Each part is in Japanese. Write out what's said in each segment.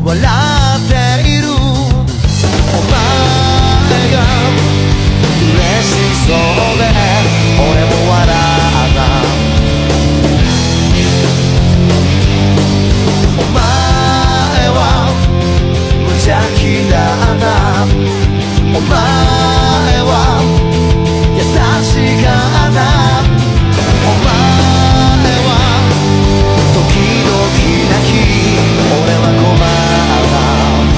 笑っているお前が嬉しそうで俺も笑ったお前は無邪気だなお前は優しかったお前は時々泣き俺は困った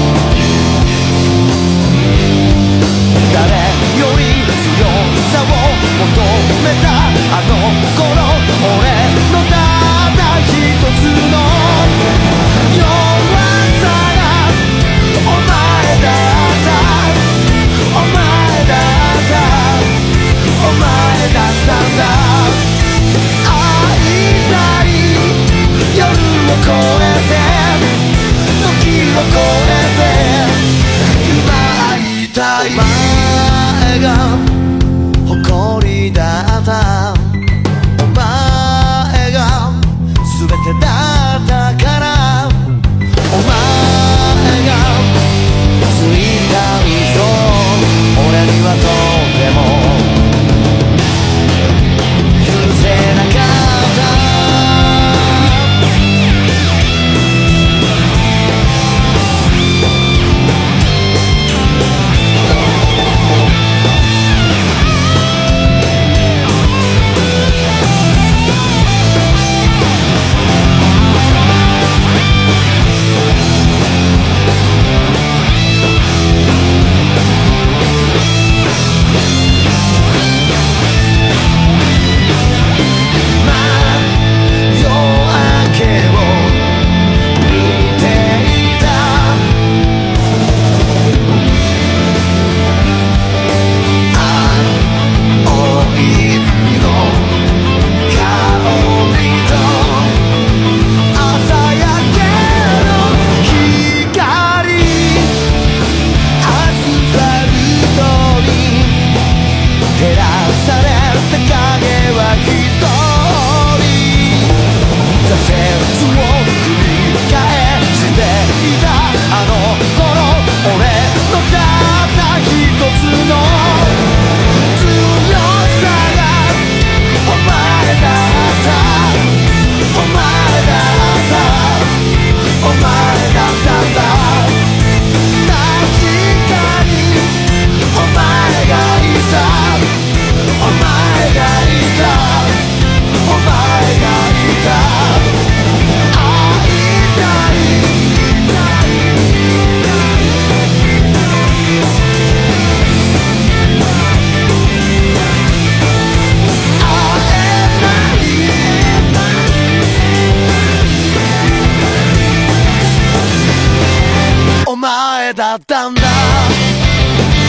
誰より強さを求めたあの頃俺のただ一つの弱さがお前だったお前だったお前だったんだ会いたい夜を越えて時を越えて今会いたいお前が誇りだったお前が全てだったからお前がついた嘘俺にはとても許せなかったお前だったんだ